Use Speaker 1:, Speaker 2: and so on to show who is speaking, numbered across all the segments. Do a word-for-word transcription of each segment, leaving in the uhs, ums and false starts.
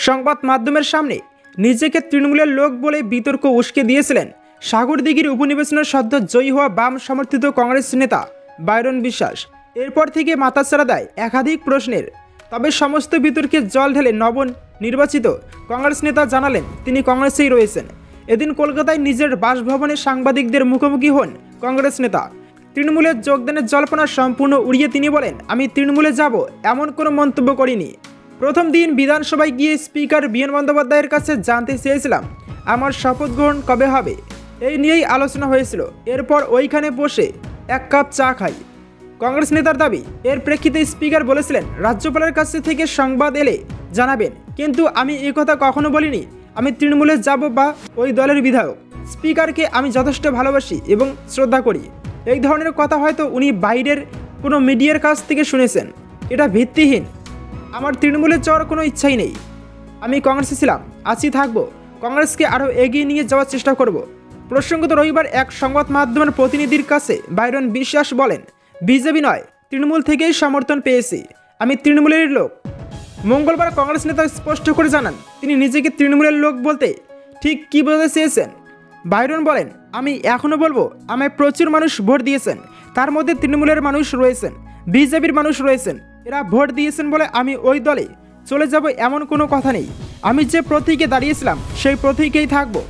Speaker 1: সংবাদ মাধ্যমের সামনে নিজেকে তৃণমূলের লোক বলে বিতর্ক উস্কে দিয়েছিলেন সাগরদিঘির উপনির্বাচনের সদ্য জয়ী হওয়া বাম সমর্থিত কংগ্রেস নেতা বাইরন বিশ্বাস। এরপর থেকে মাথাচাড়া দেয় একাধিক প্রশ্নের। তবে সমস্ত বিতর্কে জল ঢেলে নব নির্বাচিত কংগ্রেস নেতা জানালেন তিনি কংগ্রেসেই রয়েছেন। এদিন কলকাতায় নিজের বাসভবনে সাংবাদিকদের মুখোমুখি হন কংগ্রেস নেতা। তৃণমূলের যোগদানের জল্পনা সম্পূর্ণ উড়িয়ে তিনি বলেন, আমি তৃণমূলে যাব এমন কোনো মন্তব্য করিনি। প্রথম দিন বিধানসভায় গিয়ে স্পিকার বিমান বন্দ্যোপাধ্যায়ের কাছে জানতে চেয়েছিলাম আমার শপথ গ্রহণ কবে হবে, এই নিয়েই আলোচনা হয়েছিল। এরপর ওইখানে বসে এক কাপ চা খাই। কংগ্রেস নেতার দাবি, এর প্রেক্ষিতে স্পিকার বলেছিলেন রাজ্যপালের কাছ থেকে সংবাদ এলে জানাবেন, কিন্তু আমি এই কথা কখনো বলিনি আমি তৃণমূলে যাব বা ওই দলের বিধায়ক। স্পিকারকে আমি যথেষ্ট ভালোবাসি এবং শ্রদ্ধা করি। এই ধরনের কথা হয়তো উনি বাইরের কোনো মিডিয়ার কাছ থেকে শুনেছেন। এটা ভিত্তিহীন। আমার তৃণমূলে যাওয়ার কোনো ইচ্ছাই নেই। আমি কংগ্রেসে ছিলাম, আছি, থাকবো। কংগ্রেসকে আরও এগিয়ে নিয়ে যাওয়ার চেষ্টা করব। প্রসঙ্গত রবিবার এক সংবাদ মাধ্যমের প্রতিনিধির কাছে বাইরন বিশ্বাস বলেন, বিজেপি নয় তৃণমূল থেকেই সমর্থন পেয়েছি, আমি তৃণমূলের লোক। মঙ্গলবার কংগ্রেস নেতা স্পষ্ট করে জানান তিনি নিজেকে তৃণমূলের লোক বলতে ঠিক কী বোঝাতে চেয়েছেন। বাইরন বলেন, আমি এখনও বলবো আমায় প্রচুর মানুষ ভোট দিয়েছেন, তার মধ্যে তৃণমূলের মানুষ রয়েছেন, বিজেপির মানুষ রয়েছেন। এরা ভোট দিয়েছেন বলে আমি ওই দলে চলে যাব এমন কোনো কথা নেই। আমি যে প্রতীকে দাঁড়িয়েছিলাম সেই প্রতীকেই থাকবো।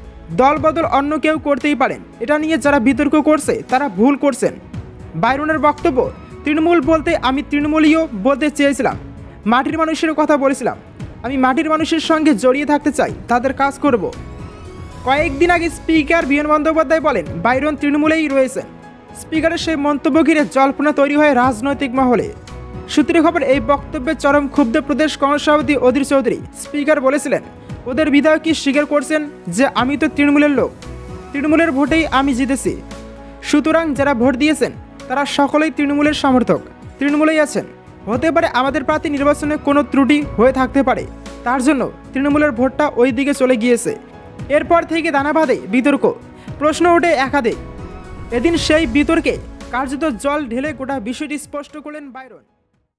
Speaker 1: দল বদল অন্য কেউ করতেই পারেন। এটা নিয়ে যারা বিতর্ক করছে তারা ভুল করছেন। বাইরনের বক্তব্য, তৃণমূল বলতে আমি তৃণমূলীয় বলতে চেয়েছিলাম, মাটির মানুষের কথা বলেছিলাম। আমি মাটির মানুষের সঙ্গে জড়িয়ে থাকতে চাই, তাদের কাজ করব। কয়েকদিন আগে স্পিকার বিমান বন্দ্যোপাধ্যায় বলেন বাইরন তৃণমূলেই রয়েছেন। স্পিকারের সেই মন্তব্য ঘিরে জল্পনা তৈরি হয় রাজনৈতিক মহলে। সূত্রে খবর, এই বক্তব্যে চরম ক্ষুব্ধ প্রদেশ কংগ্রেস সভাপতি অধীর চৌধুরী। স্পিকার বলেছিলেন ওদের বিধায়ক কি স্বীকার করছেন যে আমি তো তৃণমূলের লোক, তৃণমূলের ভোটেই আমি জিতেছি, সুতরাং যারা ভোট দিয়েছেন তারা সকলেই তৃণমূলের সমর্থক, তৃণমূলেই আছেন। হতে পারে আমাদের প্রার্থী নির্বাচনে কোনো ত্রুটি হয়ে থাকতে পারে, তার জন্য তৃণমূলের ভোটটা ওই দিকে চলে গিয়েছে। এরপর থেকে দানা বাঁধে বিতর্ক, প্রশ্ন ওঠে একাধিক। এদিন সেই বিতর্কে কার্যত জল ঢেলে গোটা বিষয়টি স্পষ্ট করলেন বাইরন।